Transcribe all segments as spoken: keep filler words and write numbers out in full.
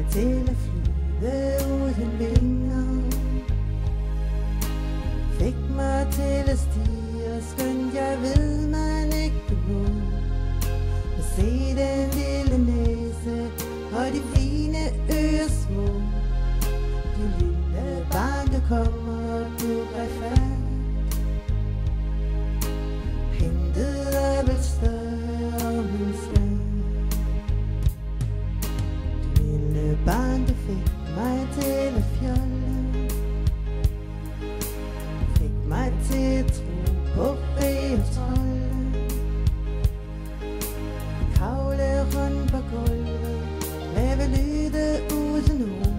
til at flyve uden vinger, fik mig til at stige, skønt jeg ved man ikke må. Og se den lille næse og de fine ører små. Du lille barn, du kommer, du er færd. Hentet er vel større min skøn. Du lille barn, du fik mig til at fjolle, fik mig til at tro på fæ og trolde. Kravle rundt på gulvet, lave lyde uden ord,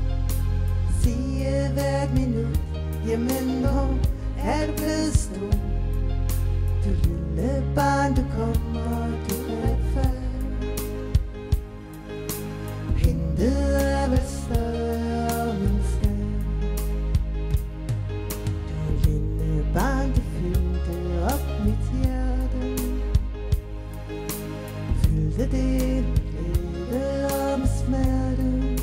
sige hvert minut, jamen hvor er du blevet stor. Du lille barn, du kommer, du er færd. Hentet er vel større min skær. Du lille barn, du fyldte op mit hjerte, fyldte det med glæde og med smerte,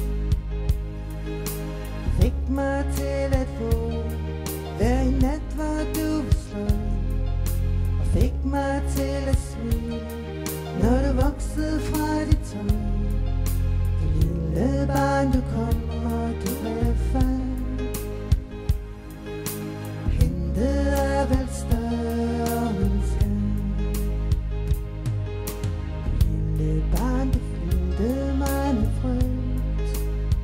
fik mig til at få hver en nat, hvor du var sløj, og fik mig til at smile, når du voksede fra dit tøj. Du lille barn, du kommer, du er færd. Hentet er vel større min skær. Du lille barn, du fyldte mig med frygt,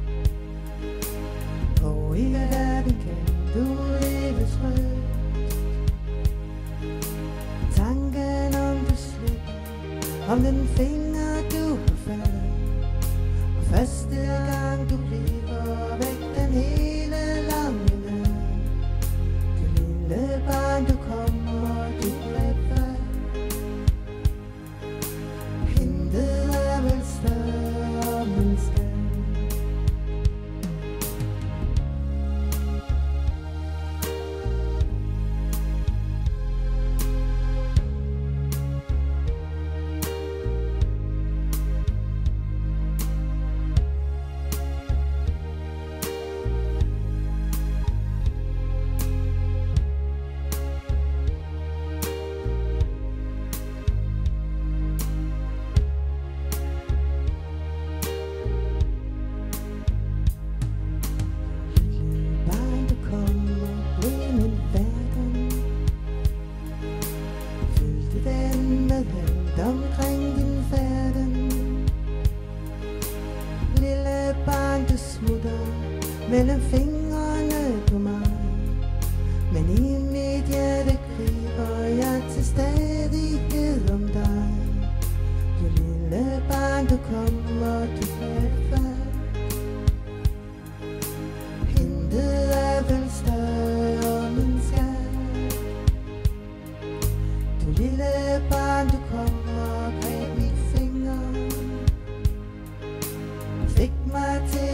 og i verden kan du leve trygt. Tanken om du slipper, om den finger du har fat, og første gang du bliver væk den hele lange nat. Du lille barn, du kommer, du er færd. Hentet er vel større min skær. Omkring din færden, lille barn, du smutter mellem fingrene på mig, men i mit hjerte griber jeg til stadighed om dig. Du lille barn, du kommer, du er færd. Hentet er vel større min skær. Du lille barn, du kommer, greb mit finger, fik mig til